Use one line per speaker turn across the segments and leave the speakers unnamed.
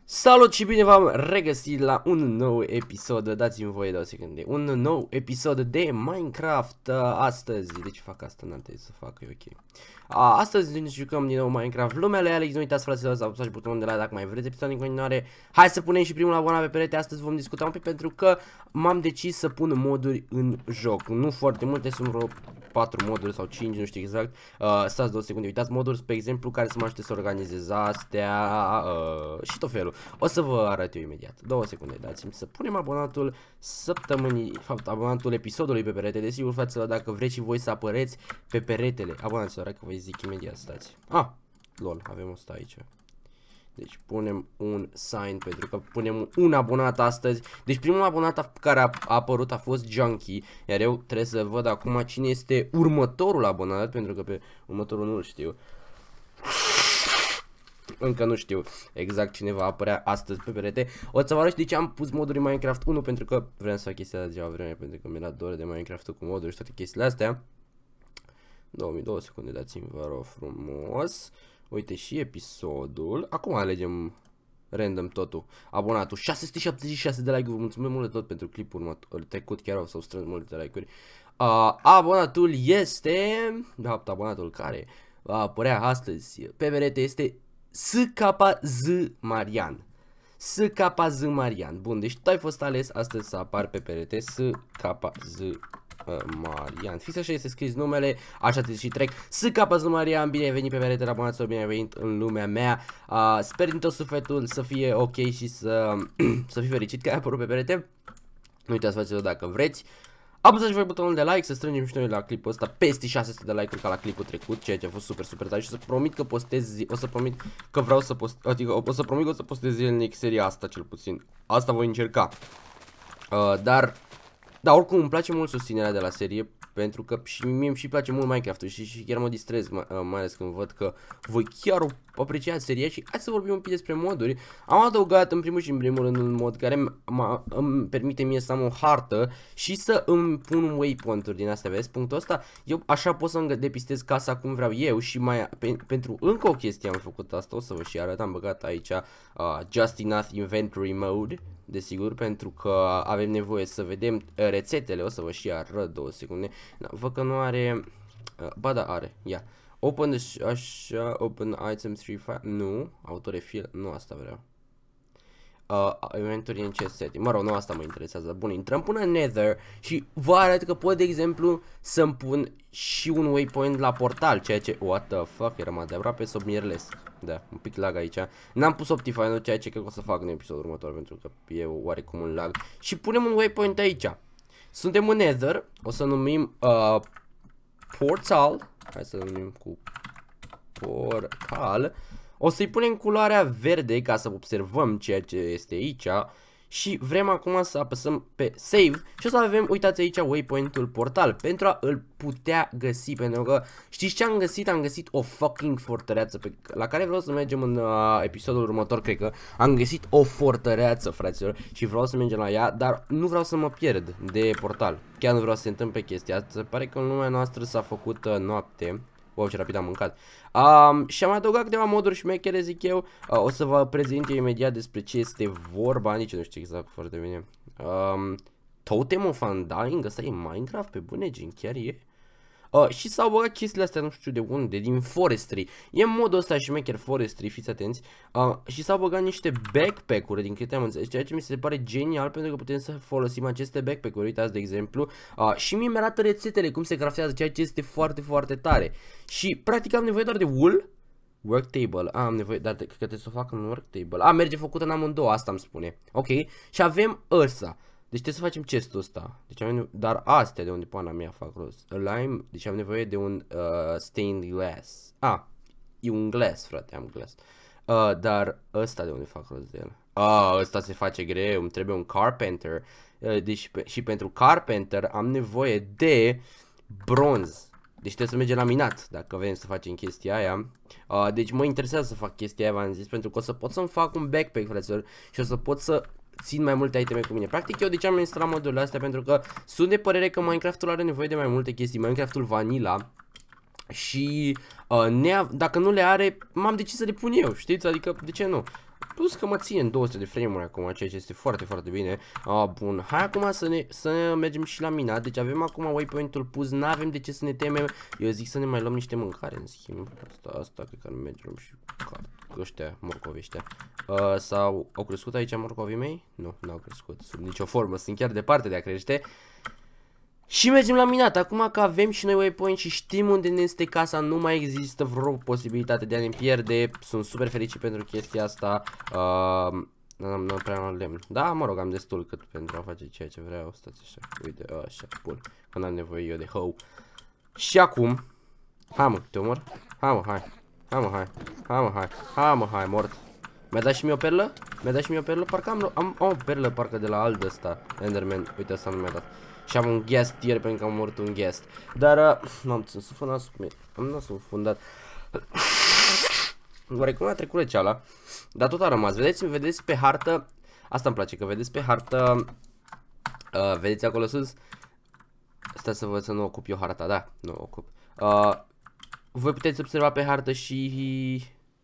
Salut și bine v-am regăsit la un nou episod, dați-mi voie 2 secunde, un nou episod de Minecraft. Astăzi, de ce fac asta? N-am trebuit să fac, e ok. Astăzi ne jucăm din nou Minecraft, lumea lui Alex, nu uitați fraților să apăsați butonul de like dacă mai vreți episod în continuare. Hai să punem și primul abonat pe perete, astăzi vom discuta un pic pentru că m-am decis să pun moduri în joc. Nu foarte multe, sunt vreo 4 moduri sau 5, nu știu exact. Stați 2 secunde, uitați moduri, spre exemplu, care să mă ajute să organizez astea și tot felul. O să vă arăt eu imediat. 2 secunde, dați-mi să punem abonatul săptămânii, fapt, abonatul episodului pe perete. Desigur, fraților, dacă vreți și voi să apăreți pe peretele, abonați-vă, că vă zic imediat, stați. Lol, avem asta aici. Deci punem un sign pentru că punem un abonat astăzi. Deci primul abonat care a apărut a fost Junkie. Iar eu trebuie să văd acum cine este următorul abonat, pentru că pe următorul nu-l știu. Încă nu știu exact cine va apărea astăzi pe perete. O să vă arăt de ce am pus moduri Minecraft 1, pentru că vreau să fac chestia de ceva vreme, pentru că mi-era dor de Minecraft cu moduri și toate chestiile astea. 2002 secunde, dați-mi vă rog frumos. Uite și episodul. Acum alegem random totul. Abonatul 676 de like-uri. Mulțumim mult de tot pentru clipul trecut. Chiar s-au strâns multe like-uri. Abonatul este, de fapt abonatul care va apărea astăzi pe perete este SKZ Marian. SKZ Marian. Bun, deci tu ai fost ales astăzi să apar pe perete. SKZ Marian. Fix așa este scris numele, așa te și trec. SKZ Marian, bine ai venit pe peretele abonaților, bine ai venit în lumea mea. Sper din tot sufletul să fie ok și să fii fericit că ai apărut pe perete. Nu uitați, fraților, dacă vreți, apăsați voi butonul de like, să strângem și noi la clipul ăsta peste 600 de like-uri ca la clipul trecut, ceea ce a fost super tare. Și o să promit că postez, o să promit că vreau să postez, adică o să promit că o să postez zilnic seria asta, cel puțin. Asta voi încerca. Dar oricum îmi place mult susținerea de la serie, pentru că și mie îmi și place mult Minecraft-ul și chiar mă distrez, mai ales când văd că voi chiar o apreciați seria. Și hai să vorbim un pic despre moduri. Am adăugat în primul și în primul rând un mod care îmi permite mie să am o hartă și să îmi pun un waypoint-uri din astea, vezi? Punctul ăsta, eu așa pot să-mi depistez casa cum vreau eu și mai pentru încă o chestie am făcut asta, o să vă și arăt, am băgat aici Just Enough Inventory Mode. Desigur, pentru că avem nevoie să vedem rețetele. O să vă și arăt 2 secunde. Văd că nu are. Ba da, are. Ia. Open așa, open item 3 nu, autorefill, nu asta vreau. Inventory în ce setting. Mă rog, nu asta mă interesează. Bun, intrăm până în Nether și vă arăt că pot, de exemplu, să-mi pun și un waypoint la portal, ceea ce, what the fuck, era mai de aproape să mirlesc. Da, un pic lag aici. N-am pus Optifine, ceea ce cred că o să fac în episodul următor, pentru că e oarecum un lag. Și punem un waypoint aici. Suntem în Nether, o să numim portal. Hai să numim cu portal. O să-i punem culoarea verde ca să observăm ceea ce este aici. Și vrem acum să apăsăm pe save și o să avem, uitați aici, waypoint-ul portal pentru a îl putea găsi. Pentru că știți ce am găsit? Am găsit o fucking fortăreață la care vreau să mergem în episodul următor, cred că. Am găsit o fortăreață, fraților, și vreau să mergem la ea, dar nu vreau să mă pierd de portal. Chiar nu vreau să se întâmple chestia asta. Se pare că în lumea noastră s-a făcut noapte. Wow, ce rapid am mâncat. Și am adăugat câteva moduri șmechere, zic eu. O să vă prezint eu imediat despre ce este vorba. Nici nu știu exact foarte bine. Totem of Undying, ăsta e Minecraft pe bune, gen, chiar e? Și s-au băgat chestiile astea, nu știu de unde, din Forestry. E modul ăsta șmecher Forestry, fiți atenți. Și s-au băgat niște backpack-uri, din câte am înțeles, ceea ce mi se pare genial, pentru că putem să folosim aceste backpack-uri. Uitați, de exemplu, și mie mi-arată rețetele, cum se craftează, ceea ce este foarte tare. Și practic am nevoie doar de wool, work table, am nevoie, dar cred că trebuie să o fac în work table. Merge făcută în amândouă, asta îmi spune. Ok, și avem ăsta. Deci trebuie să facem chestul ăsta. Deci avem, dar astea de unde pana mea fac rost. Lime, deci am nevoie de un stained glass. E un glass, frate, am glass. Dar ăsta de unde fac rost de el. Ăsta se face greu, îmi trebuie un carpenter. Deci și pentru carpenter am nevoie de bronz. Deci trebuie să mergem la minat dacă vrem să facem chestia aia. Deci mă interesează să fac chestia aia, v-am zis, pentru că o să pot să-mi fac un backpack, fraților, și o să pot să țin mai multe iteme cu mine. Practic eu de ce am instalat modurile astea? Pentru că sunt de părere că Minecraft-ul are nevoie de mai multe chestii. Minecraft-ul Vanilla. Și dacă nu le are, m-am decis să le pun eu, știți? Adică de ce nu? Plus că mă ține în 200 de frame-uri acum, ceea ce este foarte, foarte bine. Bun, hai acum să mergem și la mina. Deci avem acum waypoint-ul pus, n-avem de ce să ne temem. Eu zic să ne mai luăm niște mâncare, în schimb. Asta cred că nu mergem și ăștia, morcovi ăștia. Sau au crescut aici morcovii mei? Nu, n-au crescut, sub nicio formă, sunt chiar departe de a crește. Și mergem la minat. Acum că avem și noi waypoint și știm unde ne este casa, nu mai există vreo posibilitate de a ne pierde. Sunt super fericit pentru chestia asta. N-am prea mult lemn. Da, mă rog, am destul cât pentru a face ceea ce vreau. Stați așa, uite, așa, bun. Când am nevoie eu de hoe. Și acum, hai mă, te omor? Hai mă, hai. Hai mă, hai. Hai mă, hai. Hai mă, hai, mort. Mi-a dat și mie o perlă? Mi-a dat și mie o perlă? Parcă am o perlă, parcă de la alt ăsta, Enderman. Uite, asta nu mi-a dat. Și am un guest tier pentru că am omorât un guest. Dar, m-am sufundat sub mine. Am nasul înfundat. Oarecum a trecut răceala. Dar tot a rămas. Vedeți pe hartă. Asta îmi place, că vedeți pe hartă. Vedeți acolo sus. Stai să văd să nu ocup eu harta. Da, nu o ocup. Voi puteți observa pe hartă și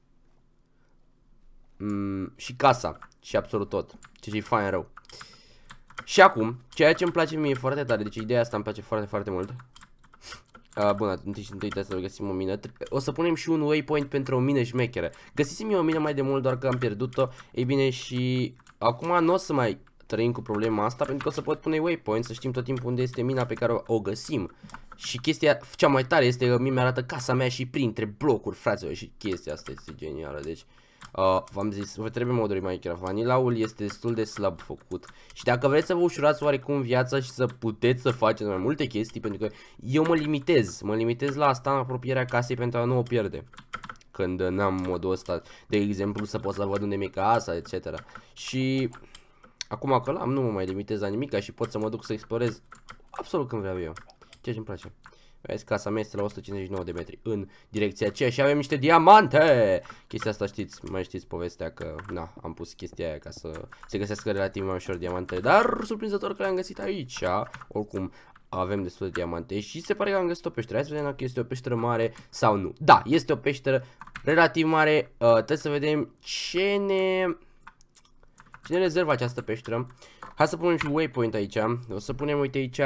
casa. Și absolut tot. Ce e fain rău. Și acum, ceea ce îmi place mie foarte tare, deci ideea asta îmi place foarte, foarte mult. Bun, întâi trebuie să găsim o mină. O să punem și un waypoint pentru o mină șmecheră. Găsisem eu o mină mai de mult, doar că am pierdut-o. Ei bine, și acum nu o să mai trăim cu problema asta, pentru că o să pot pune waypoint, să știm tot timpul unde este mina pe care o găsim. Și chestia cea mai tare este că mi arată casa mea și printre blocuri, fraților, și chestia asta este genială, deci... v-am zis, vă trebuie moduri Minecraft. Vanilaul este destul de slab făcut. Și dacă vreți să vă ușurați oarecum viața și să puteți să faceți mai multe chestii, pentru că eu mă limitez la asta în apropierea casei pentru a nu o pierde. Când n-am modul ăsta, de exemplu, să pot să văd unde mi-e casa, etc. Și acum că l-am, nu mă mai limitez la nimic și pot să mă duc să explorez absolut când vreau eu. Ceea ce îmi place. Vezi, casa mea este la 159 de metri în direcția aceea și avem niște diamante. Chestia asta știți, mai știți povestea că, na, am pus chestia aia ca să se găsească relativ mai ușor diamante. Dar surprinzător că le-am găsit aici. Oricum, avem destul de diamante și se pare că am găsit o peșteră. Hai să vedem dacă este o peșteră mare sau nu. Da, este o peșteră relativ mare. Trebuie să vedem ce ne rezervă această peșteră. Hai să punem și waypoint aici. O să punem, uite aici,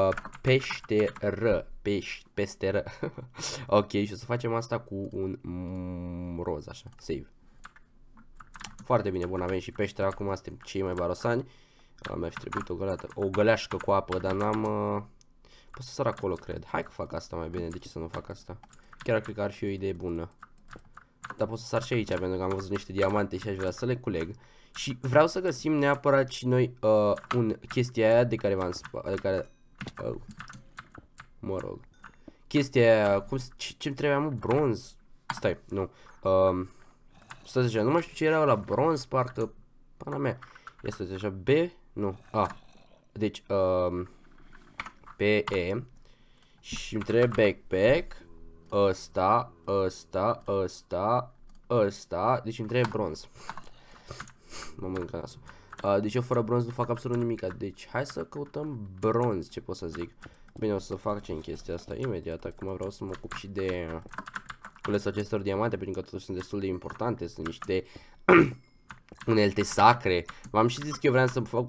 peșteră. Ok, și o să facem asta cu un roz, așa, save. Foarte bine, bun, avem și peștera, acum suntem cei mai barosani. Mi-a fi trebuit o găleașcă cu apă, dar n-am... Pot să sar acolo, cred. Hai că fac asta mai bine, de ce să nu fac asta? Chiar cred că ar fi o idee bună. Dar pot să sar și aici, pentru că am văzut niște diamante și aș vrea să le culeg. Și vreau să găsim neapărat și noi chestia aia de care v-am mă rog. Chestia aia, ce-mi trebuia, mă, bronz. Stai, nu. Stai așa, nu mai știu ce era la bronz, parcă, pana mea. Este așa, B, nu, A. Deci, PE. Și îmi trebuie backpack. Ăsta. Deci îmi trebuie bronz. Mă mănâncă nasul. Deci eu fără bronz nu fac absolut nimic. Deci hai să căutăm bronz, ce pot să zic. Bine, o să facem chestia asta imediat. Acum vreau să mă ocup și de culesul acestor diamante, pentru că totuși sunt destul de importante. Sunt niște unelte sacre. V-am și zis că eu vreau să fac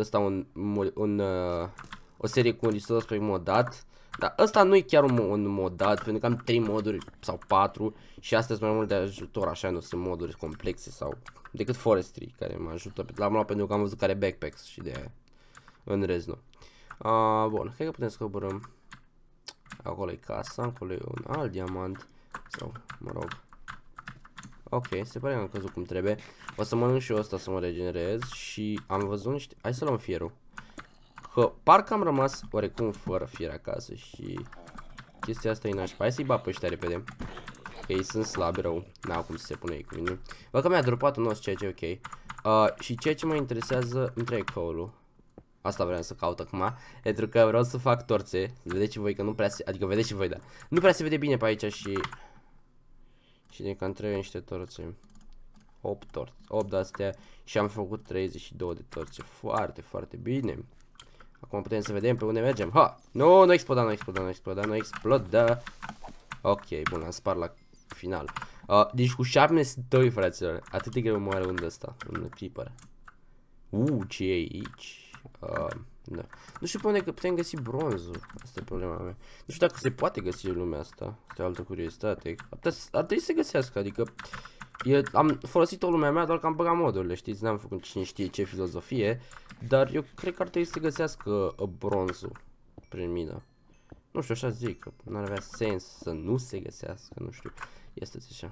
o serie cu un resource pe modat. Dar ăsta nu e chiar un modat, pentru că am 3 moduri sau 4 și astea sunt mai mult de ajutor, așa, nu sunt moduri complexe sau decât forestry care mă ajută. L-am luat pentru că am văzut că are backpacks și de aia. În rest nu. Bun, cred că putem să coborâm. Acolo e casa, acolo e un alt diamant. Sau, mă rog. Ok, se pare că am căzut cum trebuie. O să mănânc și eu ăsta să mă regenerez și am văzut niște... Hai să luăm fierul. Că parcă am rămas oarecum fără fier acasă și chestia asta e nașpa. Hai să-i bat pe ăștia repede. Că ei sunt slabi rău. N-au cum să se pune ei cu mine. Văd că mi-a dropat un os, ceea ce e ok. Și ceea ce mă interesează, îmi trebuie coal-ul. Asta vreau să caut acum. Pentru că vreau să fac torțe. Vedeți și voi că nu prea se... Adică vedeți și voi, da. Nu prea se vede bine pe aici și... Și de că îmi trebuie niște torțe. 8 torțe. 8 de astea. Și am făcut 32 de torțe. Foarte, foarte bine. Acum putem să vedem pe unde mergem. Ha! Nu exploda. Ok, bun, am spart la final. Deci cu Sharpness 2, fraților. Atât de greu moare unde ăsta, un creeper. Ce e aici? Da. Nu știu pe unde putem găsi bronzul. Asta e problema mea. Nu știu dacă se poate găsi în lumea asta. Asta e o altă curiozitate. Ar trebui să se găsească, adică am folosit o lumea mea, doar că am băgat modurile, știți? N-am făcut cine știe ce filozofie. Dar eu cred că ar trebui să se găsească bronzul prin mină. Nu știu, așa zic, că n-ar avea sens să nu se găsească, nu știu. Este așa.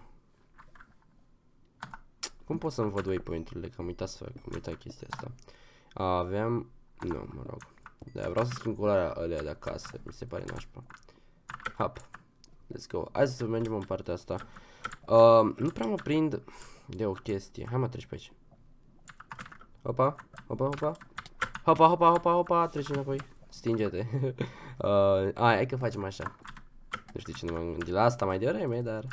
Cum pot să-mi văd waypoint-urile? Că am uitat să fac, am uitat chestia asta. Aveam... Nu, mă rog. Da, vreau să schimb culoarea alea de acasă, mi se pare nașpa. Hop. Let's go. Hai să mergem în partea asta. Nu prea mă prind de o chestie. Hai mă, treci pe aici. Hopa, hopa, hopa. Hopa, hopa, hopa, hopa, treci înapoi. Stinge-te. Hai că facem așa. Nu știu ce nu m-am gândit la asta mai devreme, dar...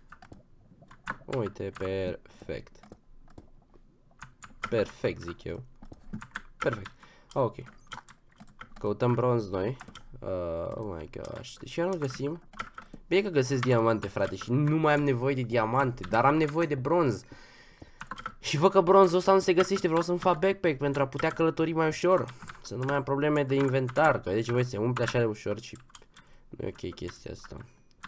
Uite, perfect. Perfect, zic eu. Perfect. Ok. Căutăm bronz noi. Oh my gosh. Deci eu nu găsim. Bine că găsesc diamante, frate, și nu mai am nevoie de diamante, dar am nevoie de bronz. Și văd că bronzul ăsta nu se găsește, vreau să-mi fac backpack pentru a putea călători mai ușor. Să nu mai am probleme de inventar, că vedeți voi se umple așa de ușor și nu e ok chestia asta.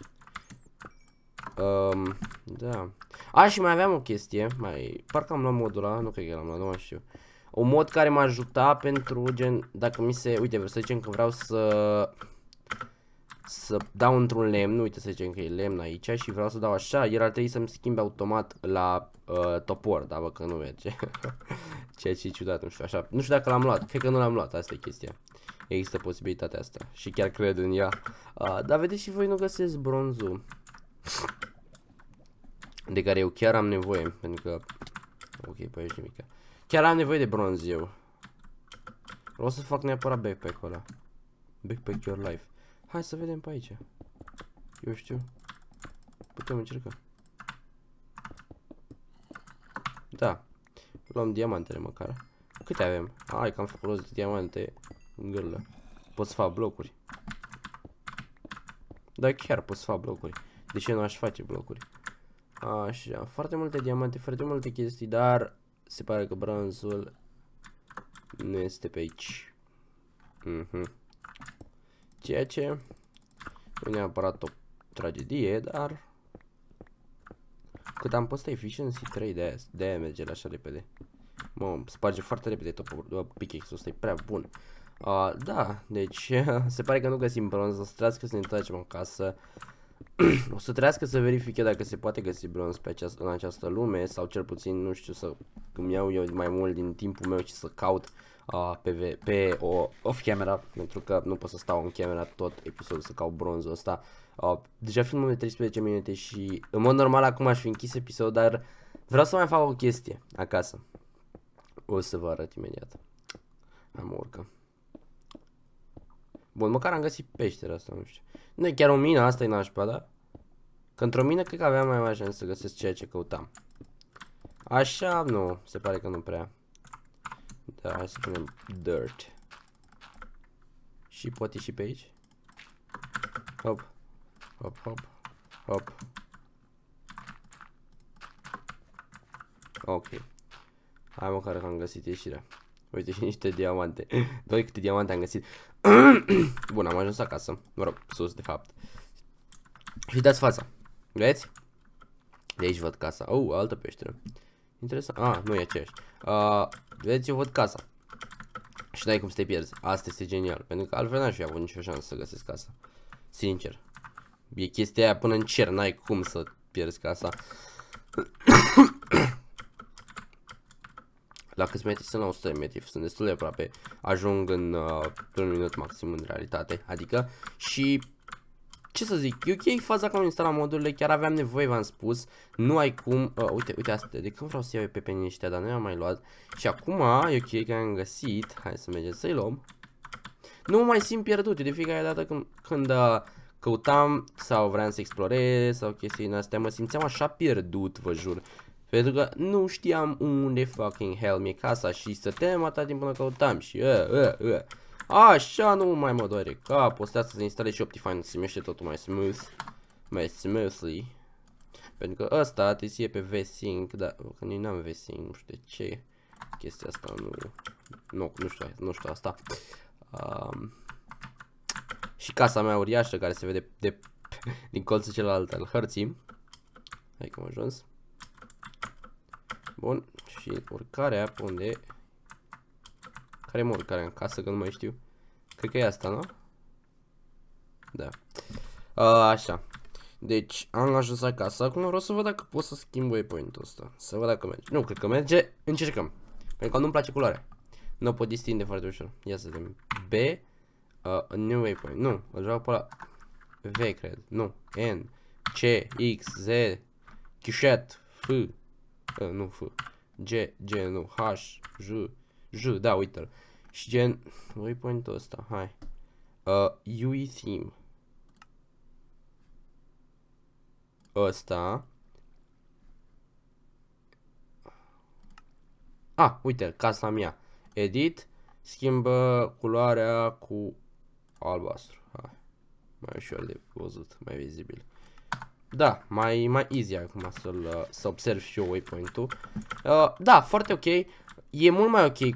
Da. Și mai aveam o chestie, parcă am luat modul ăla, nu cred că l-am luat, nu mai știu. Un mod care m-a ajutat pentru gen, dacă mi se, uite, să zicem că vreau să dau într-un lemn, uite să zicem că e lemn aici și vreau să dau așa, el ar trebui să-mi schimbe automat la topor, dar bă că nu merge. Ceea ce e ciudat, nu știu, așa, nu știu dacă l-am luat, cred că nu l-am luat, asta e chestia. Există posibilitatea asta și chiar cred în ea. Dar vedeți și voi nu găsesc bronzul de care eu chiar am nevoie, pentru că, ok, pe aici nimic. Chiar am nevoie de bronz eu. Vreau să fac neapărat backpack-ul ăla. Backpack your life. Hai să vedem pe aici. Eu știu. Putem încerca. Da. Luăm diamantele măcar. Câte avem? Hai că am făcut rost de diamante în gârlă. Pot să fac blocuri. Da, chiar pot să fac blocuri. De ce nu aș face blocuri? Așa, foarte multe diamante, foarte multe chestii, dar se pare că bronzul nu este pe aici. Ceea ce nu e neapărat o tragedie, dar cât am pus efficiency 3 de aia merge așa repede. Mă, sparge foarte repede pickaxe-ul ăsta, e prea bun. Da, deci se pare că nu găsim bronz, o să trească să ne întoarcem acasă. O să trească să verifice dacă se poate găsi bronz în această lume, sau cel puțin, nu știu, să îmi iau eu mai mult din timpul meu și să caut pe off-camera, pentru că nu pot să stau în camera tot episodul să caut bronzul ăsta. Deja filmul de 13 minute și în mod normal acum aș fi închis episodul, dar vreau să mai fac o chestie acasă. O să vă arăt imediat. Am urcă. Bun, măcar am găsit peștera asta, nu știu. Nu e chiar o mină, asta e nașpa, da? Că într-o mină cred că aveam mai mare șansă să găsesc ceea ce căutam. Așa, nu, se pare că nu prea. Da, hai să punem dirt. Și poate și pe aici. Hop. Hop, hop. Hop. Ok. Hai măcar că am găsit ieșirea. Uite și niște diamante. Doi câte diamante am găsit. Bun, am ajuns acasă. Mă rog, sus de fapt. Și dați fața. Vedeți? De aici văd casa. Altă peșteră. Interesant. Nu e aceeași. Vedeți, eu văd casa. Și n-ai cum să te pierzi. Asta este genial. Pentru că altfel n-aș fi avut nicio șansă să găsesc casa. Sincer. E chestia aia până în cer. N-ai cum să pierzi casa. La câți metri sunt? La 100 de metri. Sunt destul de aproape. Ajung în un minut maxim în realitate. Adică. Și ce să zic, e ok faza că am instalat modurile, chiar aveam nevoie, v-am spus. Nu ai cum, uite astea, de când vreau să iau eu pepenii ăștia, dar nu i-am mai luat. Și acum e ok că am găsit, hai să mergem să-i luăm. Nu mă mai simt pierdut, de fiecare dată când căutam sau vreau să explorez sau chestii din astea, mă simțeam așa pierdut, vă jur. Pentru că nu știam unde fucking hell mi-e casa și stăteam atâta timp până căutam și așa nu mai mă doare capul, stai să instalez și Optifine să-mi iește totul mai smooth, mai smoothly. Pentru că ăsta trebuie să fie pe V-Sync, dar că noi n-am V-Sync, nu știu de ce. Chestia asta nu știu asta. Și casa mea uriașă care se vede din colțul celălalt al hărții. Hai că am ajuns. Bun, și urcarea pe unde? Care mă urcarea în casă, că nu mai știu. Cred că e asta, nu? Da. Așa. Deci, am ajuns acasă. Acum vreau să văd dacă pot să schimb waypoint-ul ăsta. Să văd dacă merge. Nu, cred că merge. Încercăm. Pentru că nu-mi place culoarea. Nu o pot distinde foarte ușor. Ia să vedem. B. New waypoint. Nu, îl vreau pe la V, cred. Nu. N. C. X. Z. Q. F. Nu, F. G, nu. H. J, da, uite-l. Și gen, waypoint-ul ăsta, hai. UI theme. Ăsta. Uite, casa mea. Edit, schimbă culoarea cu albastru. Hai. Mai ușor de văzut, mai vizibil. Da, mai easy acum să observ și eu waypoint-ul. Da, foarte ok. E mult mai ok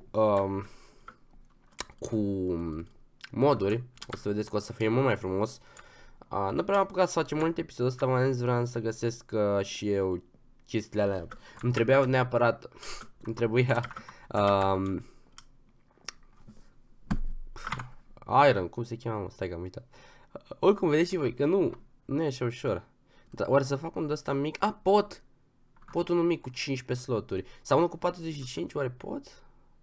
cu moduri. O să vedeți că o să fie mult mai frumos. Nu prea am apucat să facem multe episoade ăsta, mai ales vreau să găsesc și eu chestiile alea. Îmi trebuia neapărat, îmi trebuia Iron, cum se cheamă? Stai că am uitat. Oricum vedeți și voi că nu e așa ușor. Dar oare să fac un de ăsta mic? Pot! Pot unul mic cu 15 sloturi. Sau unul cu 45, oare pot?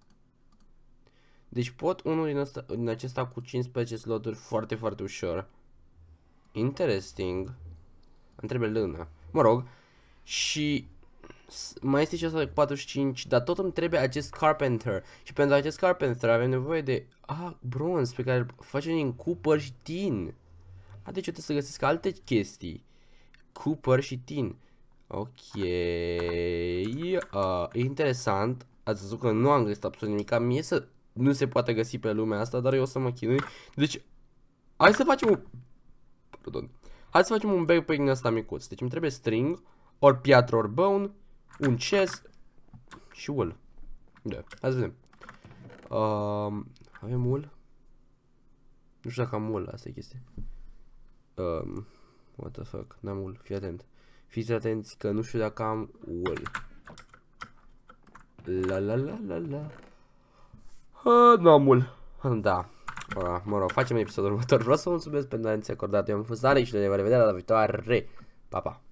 Deci pot unul din acesta cu 15 sloturi foarte, foarte ușor. Interesting. Îmi trebuie lână. Mă rog. Și mai este și asta de 45, dar tot îmi trebuie acest carpenter. Și pentru acest carpenter avem nevoie de bronze pe care îl facem din copper și tin. Deci eu trebuie să găsesc alte chestii. Copper și tin. Ok. Interesant. Ați văzut că nu am găsit absolut nimic. Mie să nu se poate găsi pe lumea asta, dar eu o să mă chinui. Deci, hai să facem Hai să facem un backpack din ăsta micuț. Deci îmi trebuie string, ori piatră, ori bone, un chest și wool. Da, hai să vedem. Avem wool? Nu știu dacă am wool, asta e chestia. What the fuck, n-am wool, fii atent. Fiți atenți că nu știu dacă am wool. Nu am wool. Da. Mă rog, facem episodul următor. Vreau să vă mulțumesc pentru atenția acordată. Eu am fost Alex și ne vedem data viitoare. Pa, pa.